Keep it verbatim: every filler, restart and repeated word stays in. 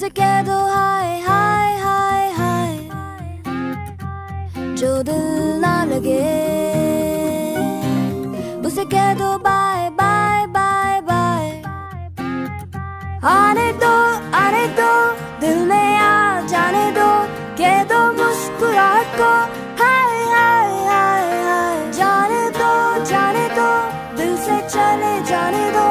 उसे कह दो हाय हाय हाय हाय, जो दिल ना लगे उसे कह दो बाय बाय बाय बाय। आने दो आने दो दिल में आ जाने दो, कह दो मुस्कुराहट को हाय हाय हाय हाय। जाने दो जाने दो दिल से चले जाने दो,